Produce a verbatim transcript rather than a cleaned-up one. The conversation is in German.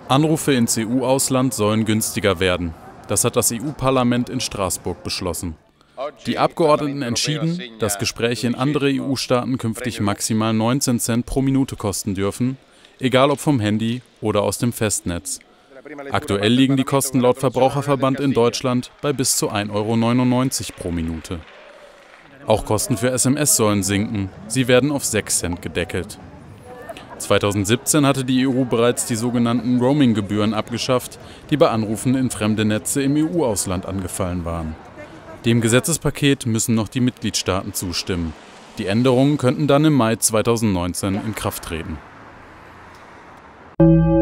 Anrufe ins E U-Ausland sollen günstiger werden. Das hat das E U-Parlament in Straßburg beschlossen. Die Abgeordneten entschieden, dass Gespräche in andere E U-Staaten künftig maximal neunzehn Cent pro Minute kosten dürfen, egal ob vom Handy oder aus dem Festnetz. Aktuell liegen die Kosten laut Verbraucherverband in Deutschland bei bis zu ein Euro neunundneunzig pro Minute. Auch Kosten für S M S sollen sinken, sie werden auf sechs Cent gedeckelt. zweitausendsiebzehn hatte die E U bereits die sogenannten Roaming-Gebühren abgeschafft, die bei Anrufen in fremde Netze im E U-Ausland angefallen waren. Dem Gesetzespaket müssen noch die Mitgliedstaaten zustimmen. Die Änderungen könnten dann im Mai zweitausendneunzehn in Kraft treten.